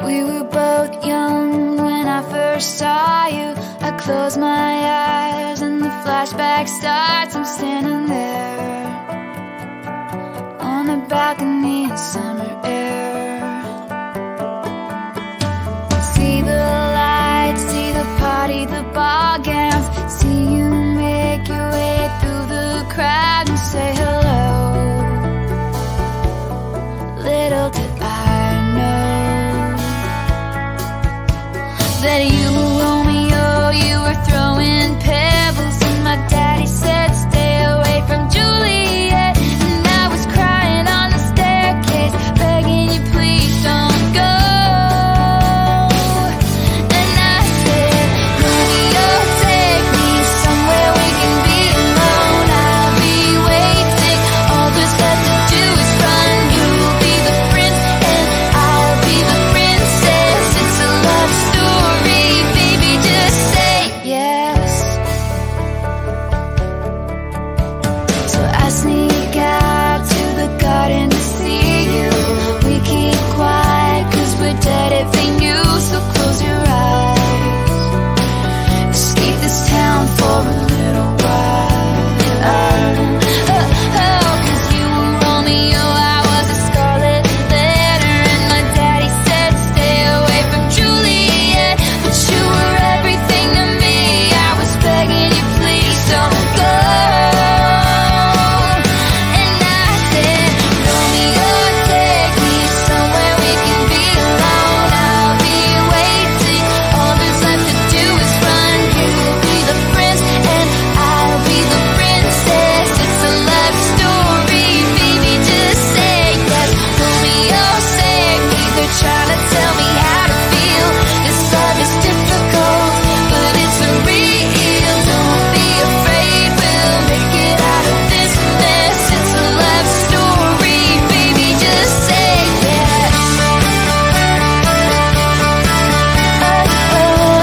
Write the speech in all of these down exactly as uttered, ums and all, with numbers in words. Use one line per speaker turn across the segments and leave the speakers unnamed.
We were both young when I first saw you. I close my eyes and the flashback starts. I'm standing there on a balcony in summer air. See the lights, see the party, the ball gowns. See you make your way through the crowd and say hello. Little did I know that you were Romeo, you were throwing pebbles, and my daddy said stay away from Juliet. And I was crying on the staircase, begging you please don't go. And I said, Romeo, take me somewhere we can be alone. I'll be waiting, all there's left to do is run. You'll be the prince and I'll be the princess. It's a love story, baby, just say yes. So I sneak out to the garden to see you. We keep quiet cause we're dead if they knew. So close your eyes, escape this town for a little while. Oh, oh, cause you were Romeo, I was a scarlet letter, and my daddy said stay away from Juliet. But you were everything to me, I was begging you please don't go. And I said, Romeo, take me somewhere we can be alone. I'll be waiting, all there's left to do is run. You'll be the prince and I'll be the princess. It's a love story, baby, just say yes. Romeo, save me, they're trying to tell me how to feel. This love is difficult, but it's real. Don't be afraid, we'll make it out of this mess. It's a love story, baby, just say yes. Oh,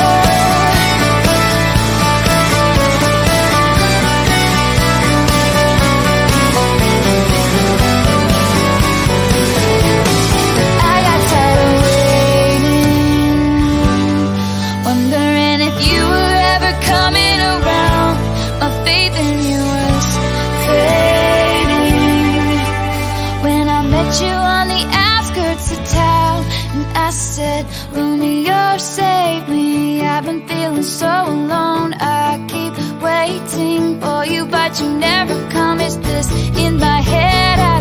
I got tired of waiting, wondering if you were ever coming around. My faith in you was fading when I met you on the outskirts of town. And I said, Romeo, save me, I've been feeling so alone. I keep waiting for you, but you never come. Is this in my head? I